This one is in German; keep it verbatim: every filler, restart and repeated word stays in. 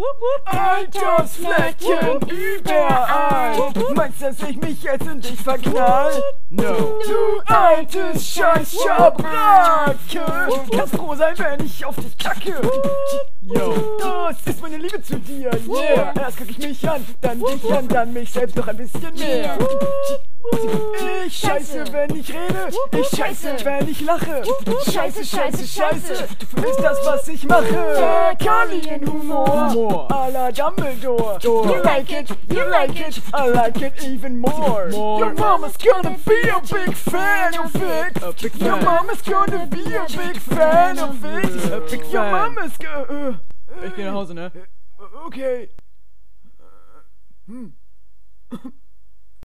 Alters Fleckchen überall. Meinst du, dass ich mich jetzt in dich verknall? No. Du altes scheiß Schabracke, kannst froh sein, wenn ich auf dich kacke. Yo, das ist meine Liebe zu dir, yeah. Erst guck ich mich an, dann dich an, dann mich selbst noch ein bisschen mehr. Ich scheiße, wenn ich rede, ich scheiße, wenn ich lache. Scheiße, scheiße, scheiße, ist das, was ich mache. Fäkalienhumor, à la Dumbledore. You like it, you like it, I like it even more. Your mama's gonna be a big fan of it. Your mama's gonna be a big fan of it. Your mama's gonna... Ich geh nach Hause, ne? Okay. Hm.